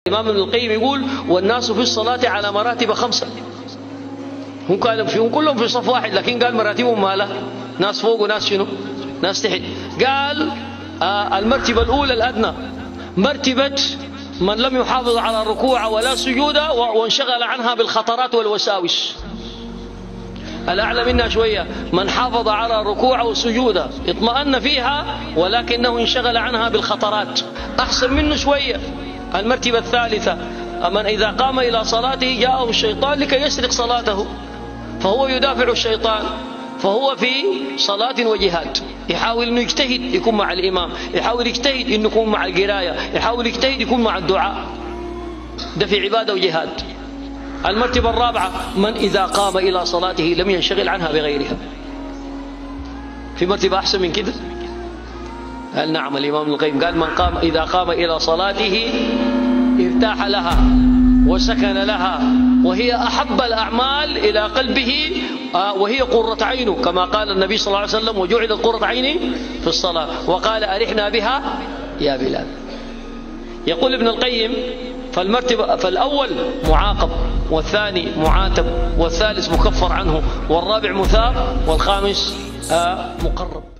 الإمام ابن القيم يقول: والناس في الصلاة على مراتب 5. هم كانوا فيهم كلهم في صف واحد، لكن قال مراتبهم مالها، ناس فوق وناس شنو، ناس تحت. قال المرتبة الأولى الأدنى مرتبة من لم يحافظ على الركوع ولا سجود وانشغل عنها بالخطرات والوساوس. الأعلى منها شوية من حافظ على الركوع والسجود اطمأن فيها ولكنه انشغل عنها بالخطرات. أحسن منه شوية المرتبة الثالثة من إذا قام إلى صلاته جاءه الشيطان لكي يسرق صلاته، فهو يدافع الشيطان، فهو في صلاة وجهاد، يحاول أنه يجتهد يكون مع الإمام، يحاول يجتهد أنه يكون مع القراية، يحاول يجتهد يكون مع الدعاء، ده في عبادة وجهاد. المرتبة الرابعة من إذا قام إلى صلاته لم ينشغل عنها بغيرها. في مرتبة أحسن من كده؟ قال نعم. الإمام ابن القيم قال: من قام إذا قام إلى صلاته ارتاح لها وسكن لها، وهي أحب الأعمال إلى قلبه، وهي قرة عينه، كما قال النبي صلى الله عليه وسلم: وجعلت قرة عيني في الصلاة. وقال: أرحنا بها يا بلال. يقول ابن القيم: فالأول معاقب، والثاني معاتب، والثالث مكفر عنه، والرابع مثاب، والخامس مقرب.